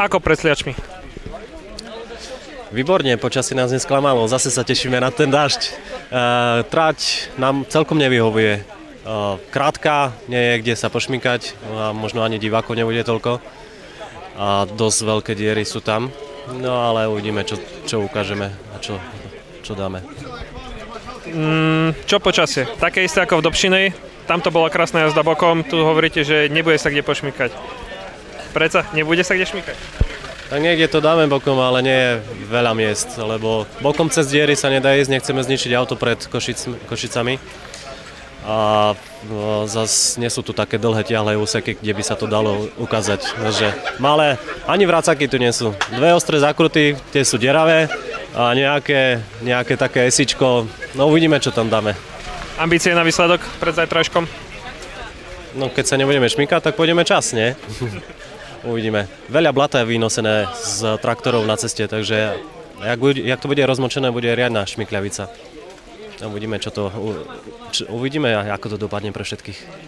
Ako pred sliačmi? Výborne, počasie nás nesklamalo, zase sa tešíme na ten dážď. Trať nám celkom nevyhovuje. Krátka, nie je kde sa pošmykať, a možno ani divákov nebude toľko. A dosť veľké diery sú tam, no ale uvidíme, čo ukážeme a čo dáme. Čo počasie? Také isté ako v Dobšinej? Tam to bola krásna jazda bokom, tu hovoríte, že nebude sa kde pošmykať. Preca, nebude sa kde šmykať? Tak niekde to dáme bokom, ale nie je veľa miest, lebo bokom cez diery sa nedá ísť, nechceme zničiť auto pred Košicami. A zase nie sú tu také dlhé tiahle úseky, kde by sa to dalo ukázať. Takže malé, ani vracaky tu nie sú. Dve ostré zakruty, tie sú deravé a nejaké také esičko, no uvidíme, čo tam dáme. Ambície na výsledok pred zajtrajškom? No keď sa nebudeme šmykať, tak pôjdeme čas, nie? Uvidíme. Veľa blata je vynosené z traktorov na ceste, takže jak to bude rozmočené, bude riadna šmykľavica. Uvidíme, uvidíme, ako to dopadne pre všetkých.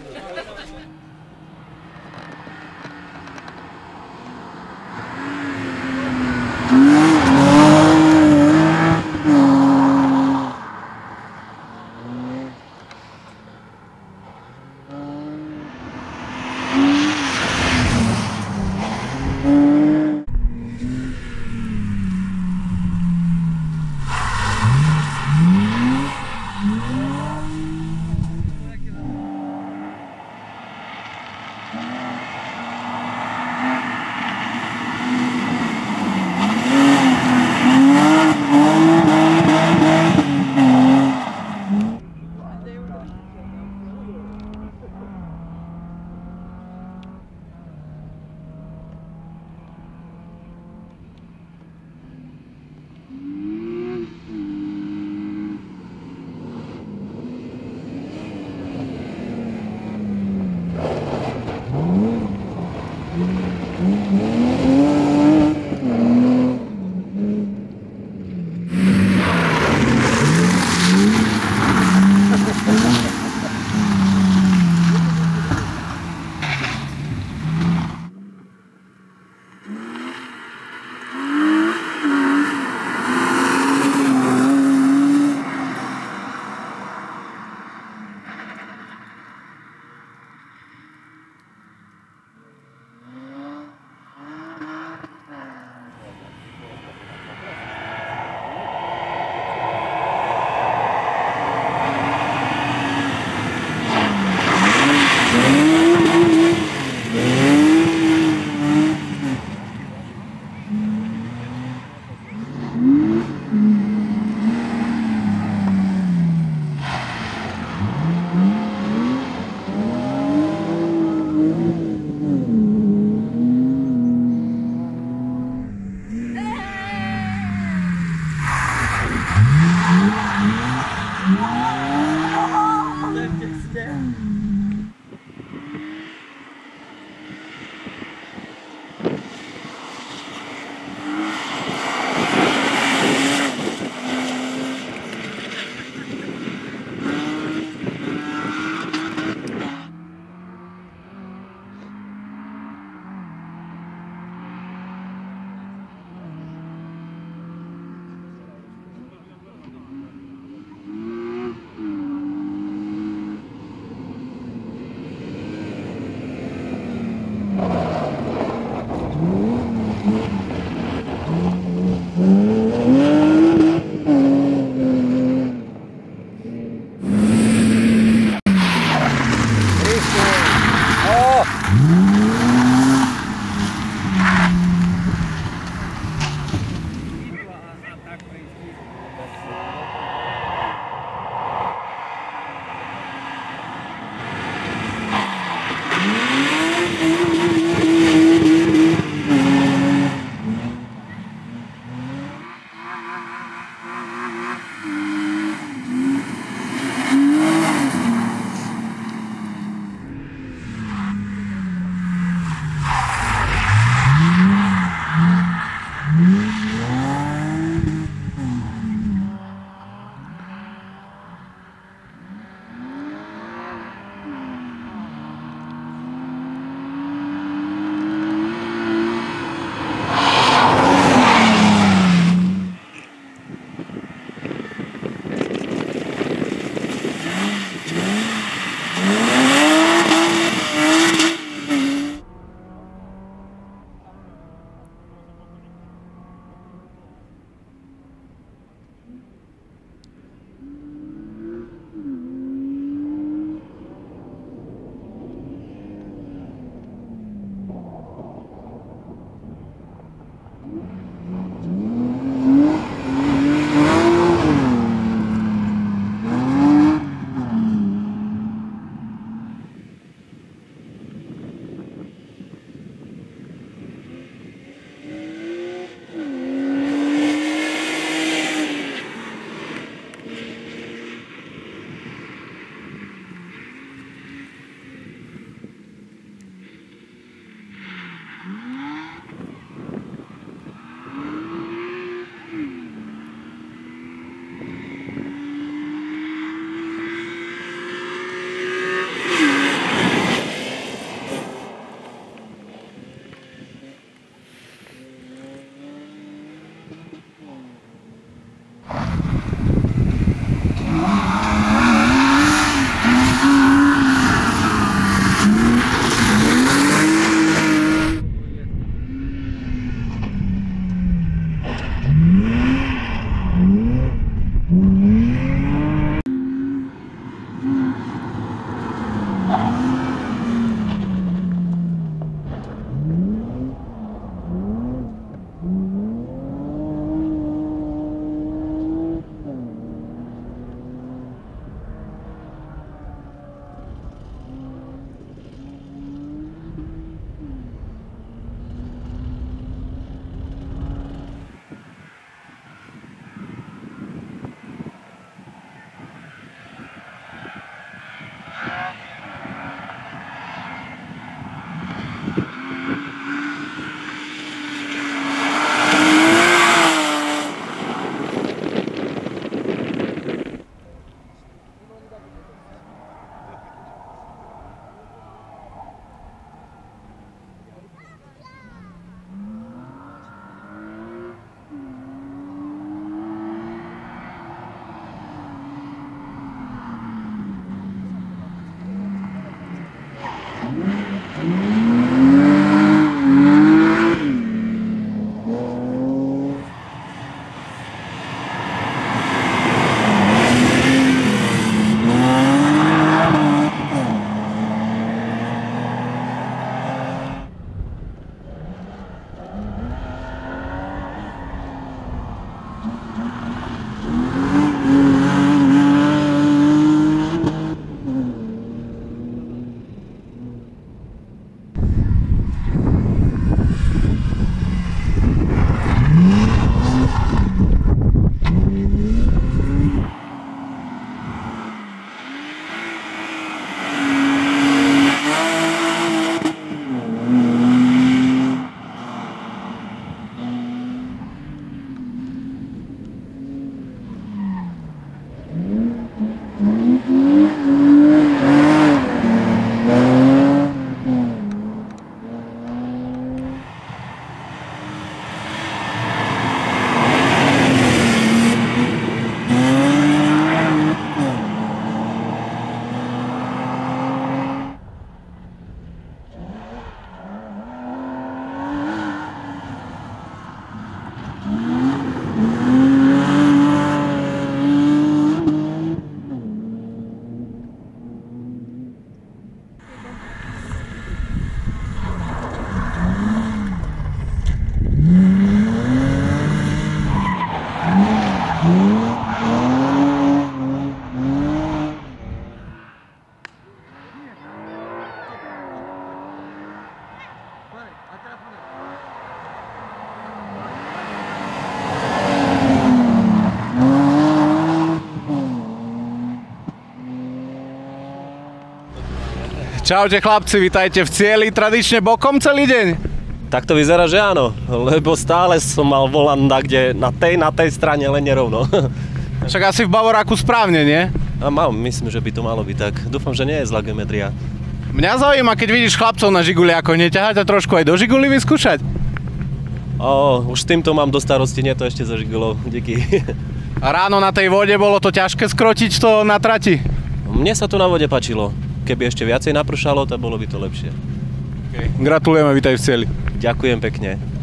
Čaute chlapci, vitajte v cieli, tradične bokom celý deň? Tak to vyzerá, že áno, lebo stále som mal volant na tej strane, len nerovno. Však asi v Bavoráku správne, nie? A myslím, že by to malo byť tak. Dúfam, že nie je zlá geometria. Mňa zaujíma, keď vidíš chlapcov na žiguliákoch, neťahať a trošku aj do žiguli vyskúšať? Už s týmto mám do starosti, nie to ešte za žigulou, díky. A ráno na tej vode bolo to ťažké skrotiť to na trati? Mne sa tu na vode páčilo. Keby ešte viacej napršalo, tak bolo by to lepšie. Gratulujeme, vitaj v cieli. Ďakujem pekne.